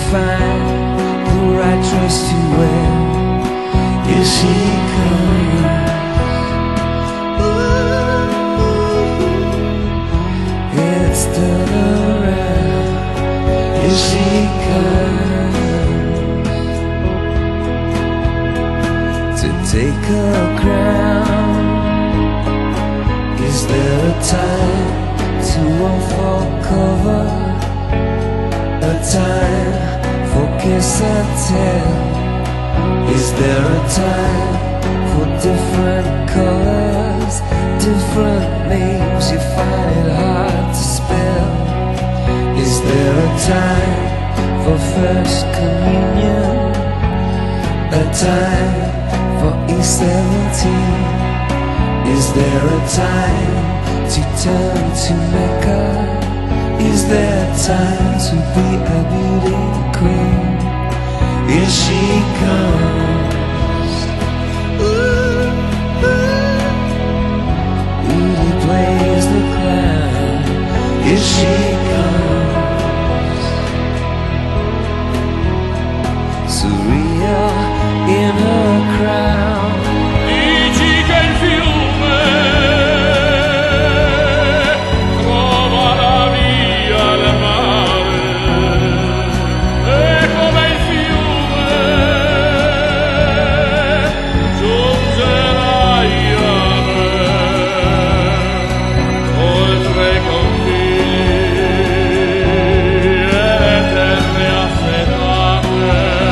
find the right dress to wear. Here she comes. Ooh, it's done around. Here she comes to take her crown. Is there a time to unfold cover? A time for kiss and tell? Is there a time for different colors, different names you find it hard to spell? Is there a time for first communion? A time for E17? Is there a time to turn to Mecca? Is there time to be a beauty queen? Here she comes. Ooh, ooh, Udi plays the clown. Here she comes. Surreal in her crown. Dici che il fiume trova la via al mare, e come il fiume giungerai a me, oltre i confini e le terre affettate.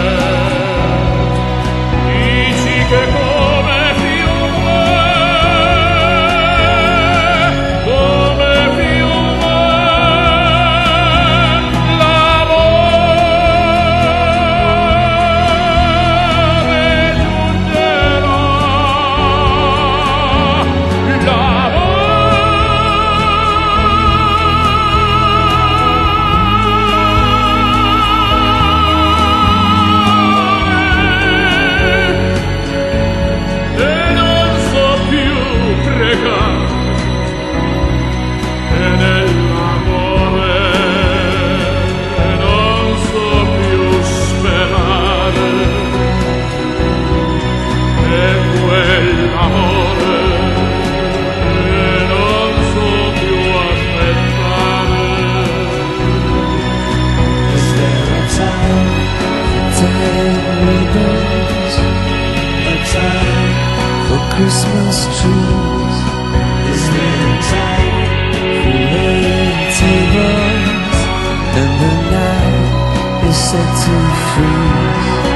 Dici che come fiume l'amore giungerà, e non so più pregare, e nell'amore non so più sperare, e quell'amore non so più aspettare. Is there a time for tying ribbons? A time for Christmas trees? Is there a time for laying tables? And the night is set to freeze.